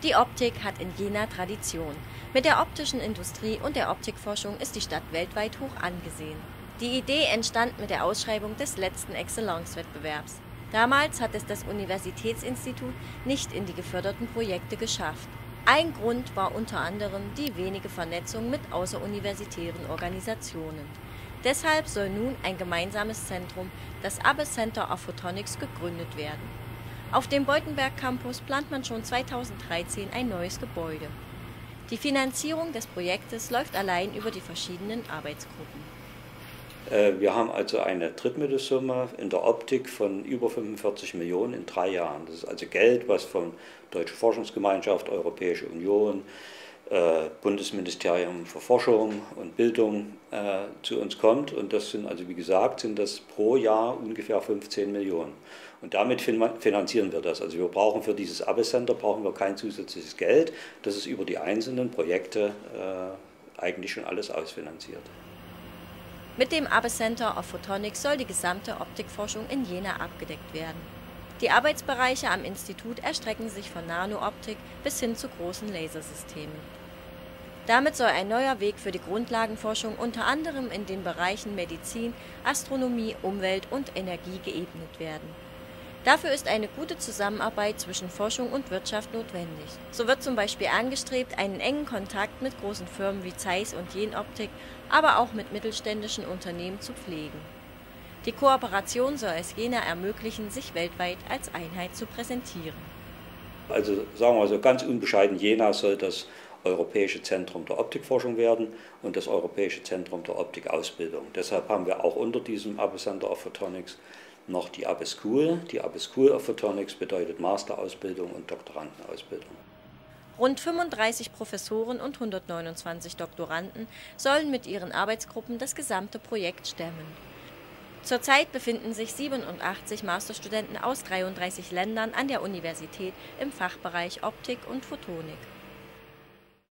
Die Optik hat in Jena Tradition. Mit der optischen Industrie und der Optikforschung ist die Stadt weltweit hoch angesehen. Die Idee entstand mit der Ausschreibung des letzten Excellence-Wettbewerbs. Damals hat es das Universitätsinstitut nicht in die geförderten Projekte geschafft. Ein Grund war unter anderem die wenige Vernetzung mit außeruniversitären Organisationen. Deshalb soll nun ein gemeinsames Zentrum, das Abbe Center of Photonics, gegründet werden. Auf dem Beutenberg Campus plant man schon 2013 ein neues Gebäude. Die Finanzierung des Projektes läuft allein über die verschiedenen Arbeitsgruppen. Wir haben also eine Drittmittelsumme in der Optik von über 45 Millionen in 3 Jahren. Das ist also Geld, was von Deutsche Forschungsgemeinschaft, Europäische Union, Bundesministerium für Forschung und Bildung zu uns kommt. Und das sind also, wie gesagt, sind das pro Jahr ungefähr 15 Millionen. Und damit finanzieren wir das. Also wir brauchen für dieses Abbe Center brauchen wir kein zusätzliches Geld. Das ist über die einzelnen Projekte eigentlich schon alles ausfinanziert. Mit dem Abbe Center of Photonics soll die gesamte Optikforschung in Jena abgedeckt werden. Die Arbeitsbereiche am Institut erstrecken sich von Nanooptik bis hin zu großen Lasersystemen. Damit soll ein neuer Weg für die Grundlagenforschung unter anderem in den Bereichen Medizin, Astronomie, Umwelt und Energie geebnet werden. Dafür ist eine gute Zusammenarbeit zwischen Forschung und Wirtschaft notwendig. So wird zum Beispiel angestrebt, einen engen Kontakt mit großen Firmen wie Zeiss und Jenoptik, aber auch mit mittelständischen Unternehmen zu pflegen. Die Kooperation soll es Jena ermöglichen, sich weltweit als Einheit zu präsentieren. Also sagen wir mal so ganz unbescheiden, Jena soll das Europäische Zentrum der Optikforschung werden und das Europäische Zentrum der Optikausbildung. Deshalb haben wir auch unter diesem Abbe Center of Photonics noch die Abbe School. Die Abbe School of Photonics bedeutet Masterausbildung und Doktorandenausbildung. Rund 35 Professoren und 129 Doktoranden sollen mit ihren Arbeitsgruppen das gesamte Projekt stemmen. Zurzeit befinden sich 87 Masterstudenten aus 33 Ländern an der Universität im Fachbereich Optik und Photonik.